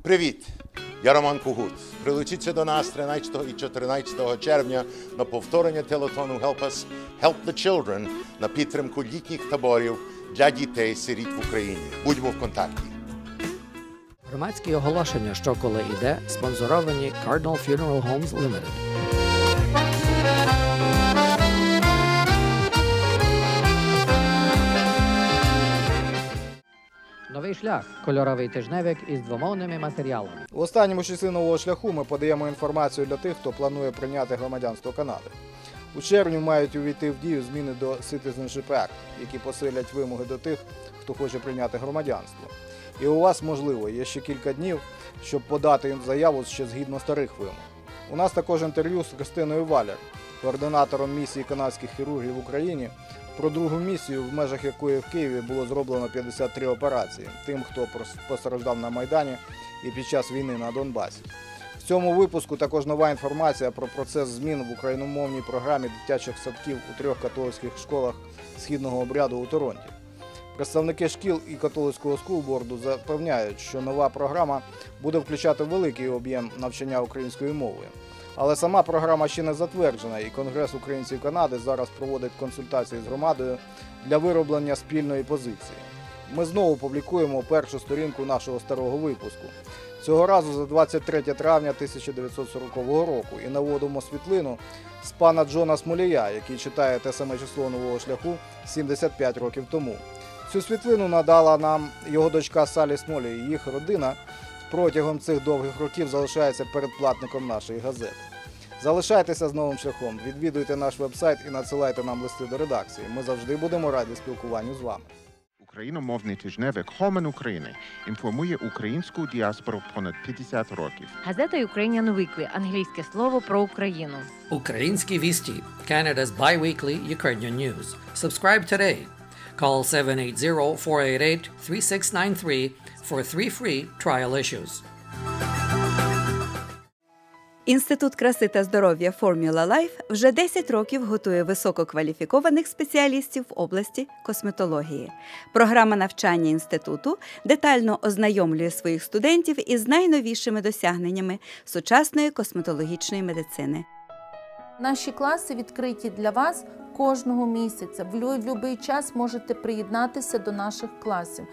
Привіт! Я Роман Когут. Прилучіться до нас 13 і 14 червня на повторення телетону Help Us, Help the Children на підтримку літніх таборів для дітей-сиріт в Україні. Будьмо в контакті. Громадські оголошення «Що коли іде» спонсоровані Cardinal Funeral Homes Limited. Новий шлях – кольоровий тижневик із двомовними матеріалами. В останньому часі нового шляху ми подаємо інформацію для тих, хто планує прийняти громадянство Канади. У червні мають увійти в дію зміни до Citizenship Act, які посилять вимоги до тих, хто хоче прийняти громадянство. І у вас, можливо, є ще кілька днів, щоб подати заяву ще згідно старих вимог. У нас також інтерв'ю з Кристиною Валяр, координатором місії канадських хірургів в Україні, про другу місію, в межах якої в Києві було зроблено 53 операції тим, хто постраждав на Майдані і під час війни на Донбасі. В цьому випуску також нова інформація про процес змін в україномовній програмі дитячих садків у 3 католицьких школах східного обряду у Торонті. Представники шкіл і католицького скулборду запевняють, що нова програма буде включати великий об'єм навчання українською мовою. Але сама програма ще не затверджена, і Конгрес українців Канади зараз проводить консультації з громадою для вироблення спільної позиції. Ми знову публікуємо першу сторінку нашого старого випуску. Цього разу за 23 травня 1940 року і наводимо світлину з пана Джона Смолія, який читає те саме число нового шляху 75 років тому. Цю світлину надала нам його дочка Салі Смолі, і їх родина протягом цих довгих років залишається передплатником нашої газети. Залишайтеся з новим шляхом, відвідуйте наш вебсайт і надсилайте нам листи до редакції. Ми завжди будемо раді спілкуванню з вами. Україномовний тижневик «Хомен України» інформує українську діаспору понад 50 років. Газета «Ukrainian Weekly» – англійське слово про Україну. Українські вісті – Canada's bi-weekly Ukrainian news. Subscribe today. Call 780-488-3693 for 3 free trial issues. Інститут краси та здоров'я Formula Life вже 10 років готує висококваліфікованих спеціалістів в області косметології. Програма навчання інституту детально ознайомлює своїх студентів із найновішими досягненнями сучасної косметологічної медицини. Наші класи відкриті для вас кожного місяця. В будь-який час можете приєднатися до наших класів.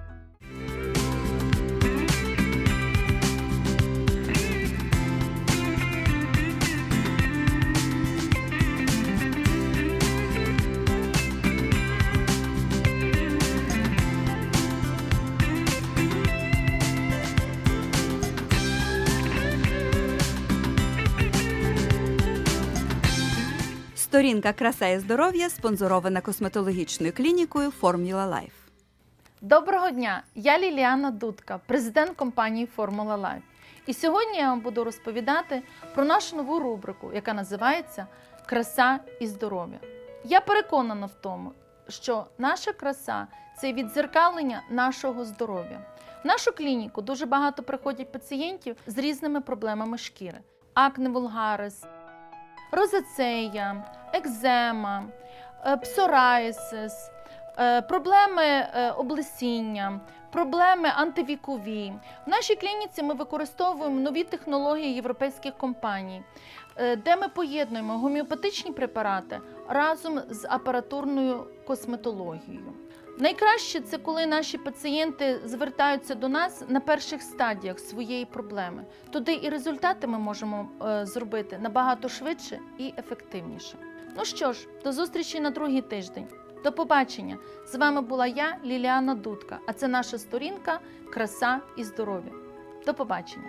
Сторінка «Краса і здоров'я» спонсорована косметологічною клінікою Formula Life. Доброго дня! Я Ліліана Дудка, президент компанії Formula Life. І сьогодні я вам буду розповідати про нашу нову рубрику, яка називається «Краса і здоров'я». Я переконана в тому, що наша краса – це віддзеркалення нашого здоров'я. В нашу клініку дуже багато приходять пацієнтів з різними проблемами шкіри. Акне вульгарис, розацея, екзема, псоріазис, проблеми облесіння, проблеми антивікові. В нашій клініці ми використовуємо нові технології європейських компаній, де ми поєднуємо гомеопатичні препарати разом з апаратурною косметологією. Найкраще – це коли наші пацієнти звертаються до нас на перших стадіях своєї проблеми. Туди і результати ми можемо зробити набагато швидше і ефективніше. Ну що ж, до зустрічі на другий тиждень. До побачення! З вами була я, Ліліана Дудка, а це наша сторінка «Краса і здоров'я». До побачення!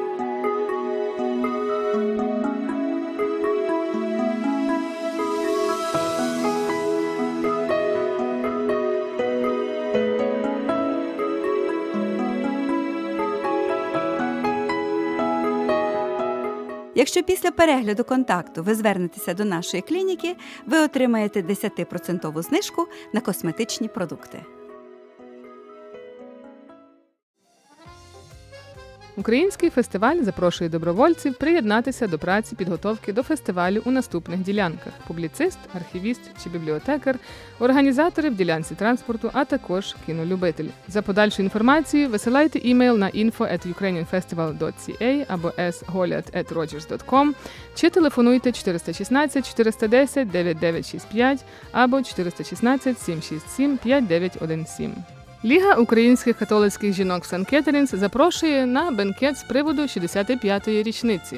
Якщо після перегляду контакту ви звернетеся до нашої клініки, ви отримаєте 10% знижку на косметичні продукти. Український фестиваль запрошує добровольців приєднатися до праці підготовки до фестивалю у наступних ділянках – публіцист, архівіст чи бібліотекар, організатори в ділянці транспорту, а також кінолюбитель. За подальшу інформацію висилайте імейл на info@ukrainianfestival.ca або sgoliat@rogers.com чи телефонуйте 416 410 9965 або 416 767 5917. Ліга українських католицьких жінок в Сан-Кетерінс запрошує на бенкет з приводу 65-ї річниці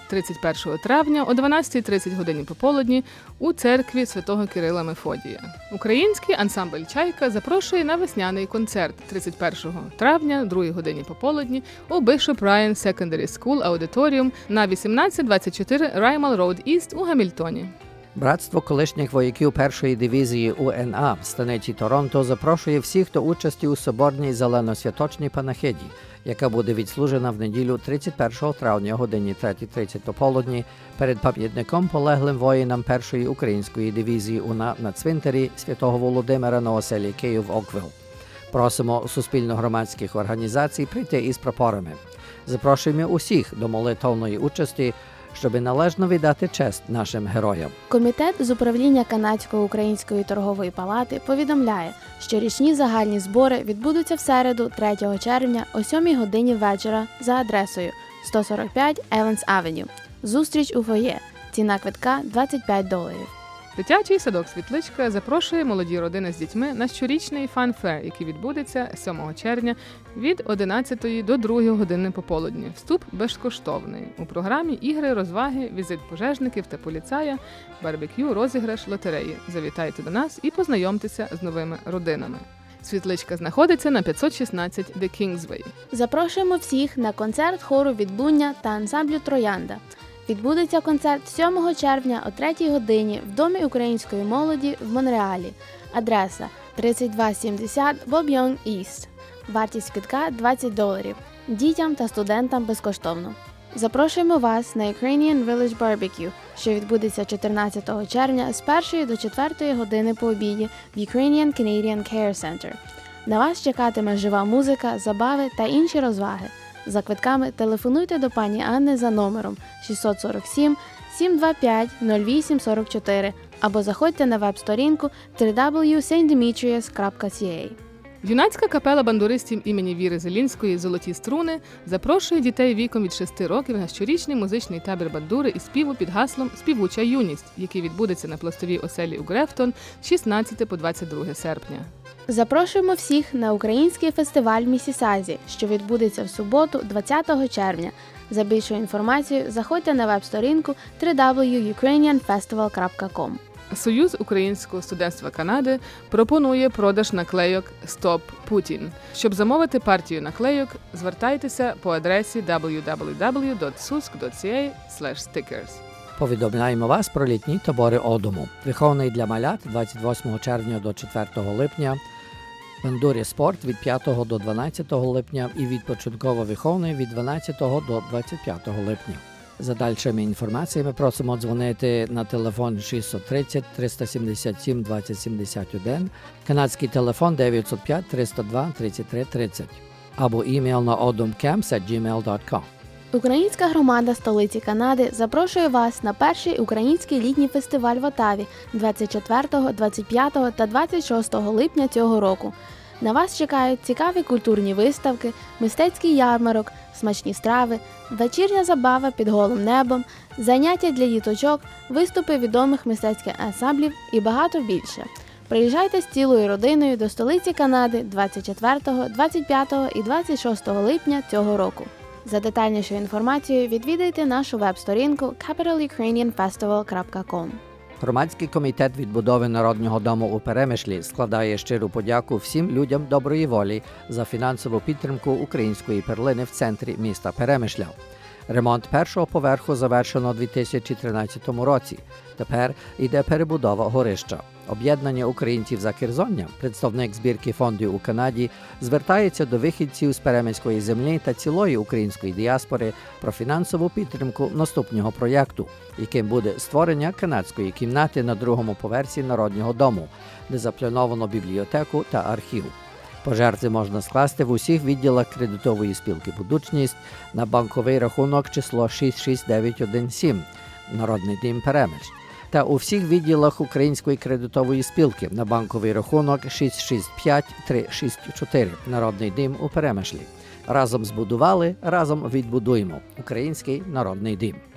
31 травня о 12:30 годині пополудні у церкві святого Кирила Мефодія. Український ансамбль «Чайка» запрошує на весняний концерт 31 травня, 2 годині пополудні у Bishop Ryan Secondary School Auditorium на 1824 Раймал Роуд Іст у Гамільтоні. Братство колишніх вояків першої дивізії УНА в станиці Торонто запрошує всіх до участі у соборній зелено-святочній панахиді, яка буде відслужена в неділю 31 травня о годині 3:30 пополудні перед пам'ятником полеглим воїнам першої української дивізії УНА на цвинтарі Святого Володимира на оселі Київ-Оквіл. Просимо суспільно-громадських організацій прийти із прапорами. Запрошуємо усіх до молитовної участі, щоб належно віддати честь нашим героям. Комітет з управління Канадсько-Української торгової палати повідомляє, що річні загальні збори відбудуться в середу 3 червня о 7 годині вечора за адресою 145 Еванс Авеню. Зустріч у фоє. Ціна квитка $25. Дитячий садок «Світличка» запрошує молоді родини з дітьми на щорічний фан-фер, який відбудеться 7 червня від 11 до 2 години пополудні. Вступ безкоштовний. У програмі ігри, розваги, візит пожежників та поліцая, барбекю, розіграш, лотереї. Завітайте до нас і познайомтеся з новими родинами. «Світличка» знаходиться на 516 The Kingsway. Запрошуємо всіх на концерт хору «Відлуння» та ансамблю «Троянда». Відбудеться концерт 7 червня о 3 годині в Домі української молоді в Монреалі. Адреса 3270 Боб'йонг Іст. Вартість квитка $20. Дітям та студентам безкоштовно. Запрошуємо вас на Ukrainian Village Barbecue, що відбудеться 14 червня з 1 до 4 години по обіді в Ukrainian Canadian Care Center. На вас чекатиме жива музика, забави та інші розваги. За квитками телефонуйте до пані Анни за номером 647 725 0844 або заходьте на веб-сторінку www.stdemetrius.ca. Юнацька капела бандуристів імені Віри Зелінської «Золоті струни» запрошує дітей віком від 6 років на щорічний музичний табір бандури і співу під гаслом «Співуча юність», який відбудеться на пластовій оселі у Грефтон з 16 по 22 серпня. Запрошуємо всіх на український фестиваль в Місісазі, що відбудеться в суботу 20 червня. За більшу інформацію заходьте на веб-сторінку www.ukrainianfestival.com. Союз українського студентства Канади пропонує продаж наклейок «Стоп Путін». Щоб замовити партію наклейок, звертайтеся по адресі www.susk.ca/stickers. Повідомляємо вас про літні табори Одуму. Виховний для малят 28 червня до 4 липня, бандурі спорт від 5 до 12 липня і відпочинково-виховний від 12 до 25 липня. За дальшими інформаціями просимо дзвонити на телефон 630 377 2071, канадський телефон 905 302 33 30 або імейл на odumcamps@gmail.com. Українська громада столиці Канади запрошує вас на перший український літній фестиваль в Отаві 24, 25 та 26 липня цього року. На вас чекають цікаві культурні виставки, мистецький ярмарок, смачні страви, вечірня забава під голим небом, заняття для діточок, виступи відомих мистецьких ансамблів і багато більше. Приїжджайте з цілою родиною до столиці Канади 24, 25 і 26 липня цього року. За детальнішою інформацією відвідайте нашу веб-сторінку capitalukrainianfestival.com. Громадський комітет відбудови Народного дому у Перемишлі складає щиру подяку всім людям доброї волі за фінансову підтримку української перлини в центрі міста Перемишля. Ремонт першого поверху завершено у 2013 році. Тепер йде перебудова горища. Об'єднання українців за Керзоння, представник збірки фондів у Канаді, звертається до вихідців з перемиської землі та цілої української діаспори про фінансову підтримку наступного проєкту, яким буде створення канадської кімнати на другому поверсі Народного дому, де заплановано бібліотеку та архів. Пожертви можна скласти в усіх відділах кредитової спілки «Будучність» на банковий рахунок число 66917 Народний дім Перемиш та у всіх відділах Української кредитової спілки на банковий рахунок 665364 Народний дім у Перемишлі. Разом збудували, разом відбудуємо. Український народний дім.